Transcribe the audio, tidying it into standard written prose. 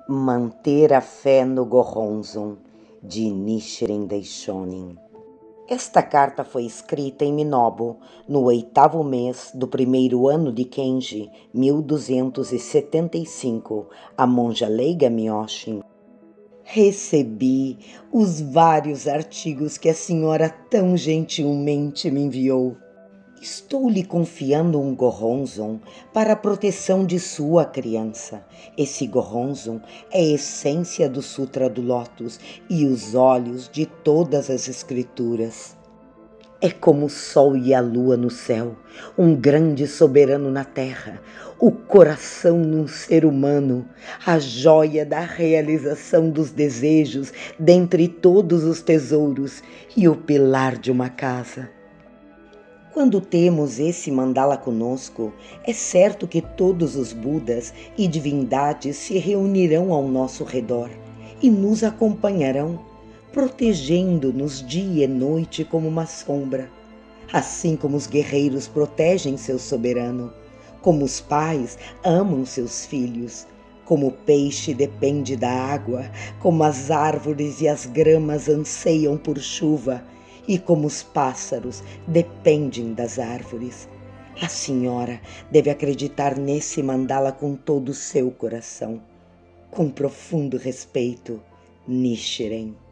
Manter a fé no Goronzon, de Nichiren Daishonin. Esta carta foi escrita em Minobu, no 8º mês do primeiro ano de Kenji, 1275, a monja leiga Myoshin. Recebi os vários artigos que a senhora tão gentilmente me enviou. Estou lhe confiando um Goronzon para a proteção de sua criança. Esse Goronzon é a essência do Sutra do Lótus e os olhos de todas as escrituras. É como o sol e a lua no céu, um grande soberano na terra, o coração num ser humano, a joia da realização dos desejos dentre todos os tesouros e o pilar de uma casa. Quando temos esse mandala conosco, é certo que todos os Budas e divindades se reunirão ao nosso redor e nos acompanharão, protegendo-nos dia e noite como uma sombra. Assim como os guerreiros protegem seu soberano, como os pais amam seus filhos, como o peixe depende da água, como as árvores e as gramas anseiam por chuva, e como os pássaros dependem das árvores. A senhora deve acreditar nesse mandala com todo o seu coração. Com profundo respeito, Nichiren.